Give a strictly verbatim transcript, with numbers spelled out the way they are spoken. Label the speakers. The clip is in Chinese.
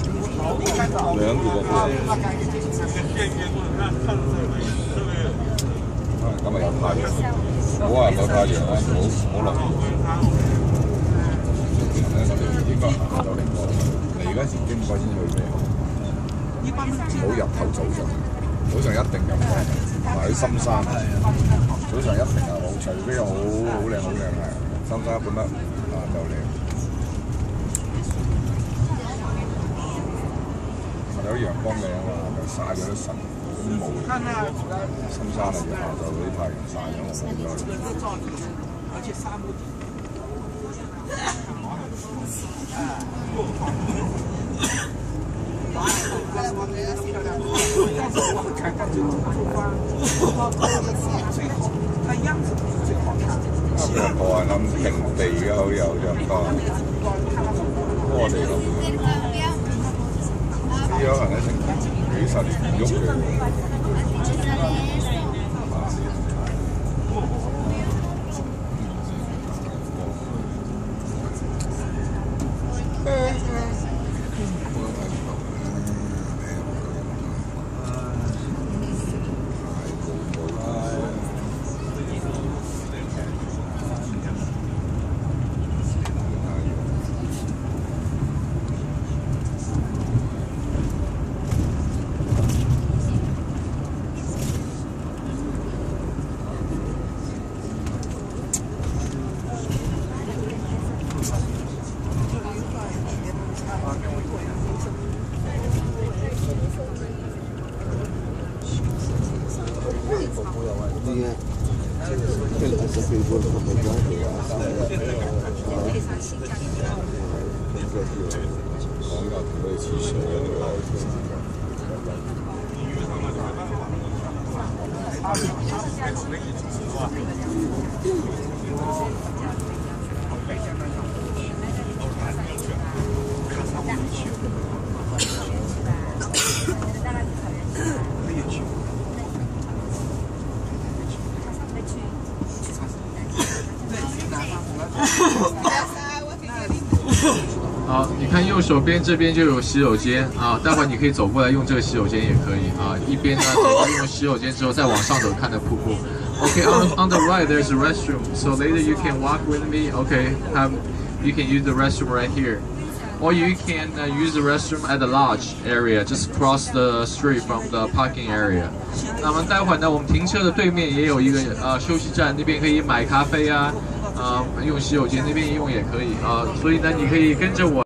Speaker 1: 兩個個。啊，今日有太陽，好啊，有太陽啦，好好落雨。咧，我哋應該行下九零個。嚟嗰時經過先去咩？唔好入頭早上，早上一定入嘅，同埋去深山。早上一定係好，除非好好靚好靚係，深山本得啊就靚。有陽光靚啊嘛，就曬咗啲神都冇。深山啊，下晝嗰啲太陽曬咗，我我係諗平地嘅好有陽光，我哋諗呢可能係成幾十年唔喐嘅。
Speaker 2: 好，你看右手边这边就有洗手间啊，待会儿你可以走过来用这个洗手间也可以啊。一边呢，用洗手间之后再往上走看的瀑布。Okay, on on the right there's a restroom, so later you can walk with me. Okay, have you can use the restroom right here, or you can uh, use the restroom at the lodge area, just cross the street from the parking area. 那么待会儿呢，我们停车的对面也有一个呃休息站，那边可以买咖啡啊。 啊、呃，用洗手间那边用也可以啊、呃，所以呢，你可以跟着我。